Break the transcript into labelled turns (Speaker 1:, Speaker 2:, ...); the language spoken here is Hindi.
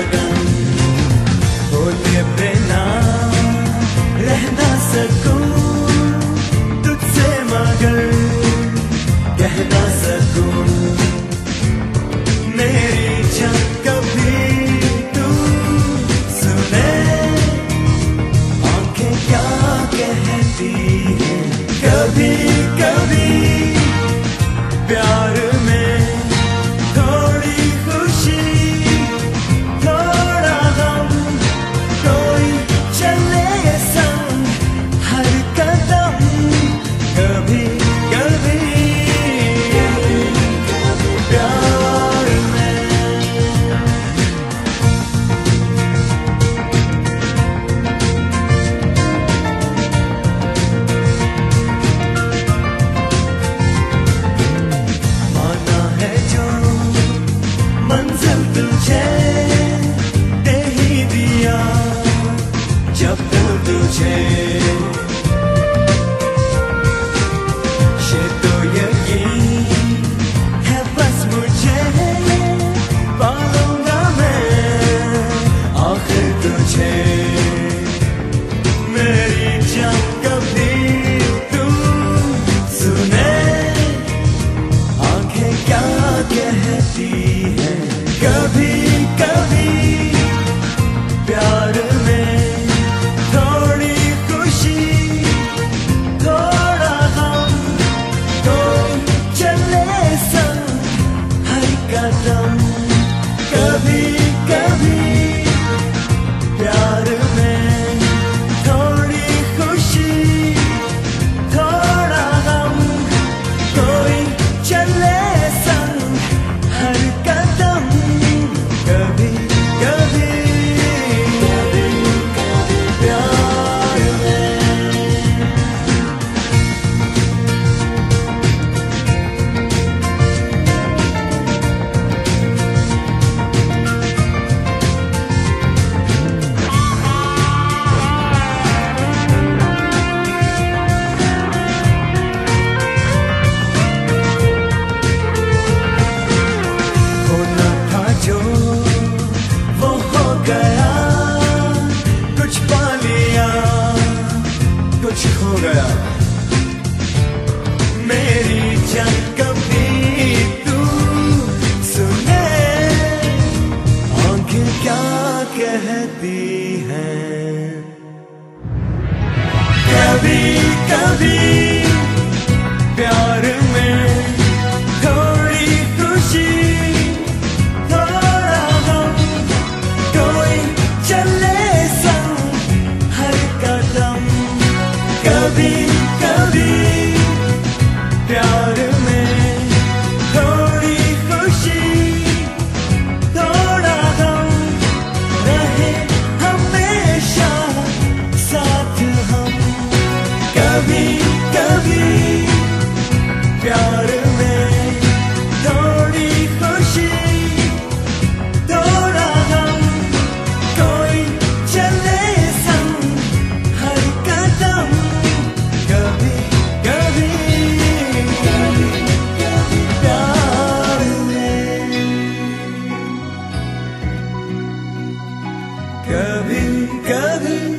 Speaker 1: लगन होते बिना रह ना सकूं तुझसे मगर कह ना सकूं मेरी जान कभी तू सुने आंखें क्या कहती हैं कभी कभी प्यार में थोड़ी खुशी थोड़ा गम कोई चले संग हर कदम कभी कभी प्यार में माना है जो मंजिल तुझे दे ही दिया जब तुझे ये तो यकीन है बस मुझे पालूंगा मैं आखिर तुझे मेरी जान कभी तू सुने आंखें क्या कहती हैं कभी कभी प्यार में थोड़ी खुशी थोड़ा गम कोई चले संग हर कदम कभी कभी प्यार में थोड़ी खुशी थोड़ा गम कोई चले संग हर कदम कभी कभी प्यार में होना था जो वो हो गया कुछ पा लिया कुछ खो गया मेरी जान कभी तू सुने आंखें क्या कहती हैं कभी कभी प्यार में थोड़ी खुशी थोड़ा गम कोई चले संग हर कदम कभी कभी प्यार में थोड़ी खुशी थोड़ा गम रहे हमेशा साथ हम कभी कभी प्यार में थोड़ी खुशी थोड़ा गम कोई चले संग हर कदम कभी कभी प्यार में कभी कभी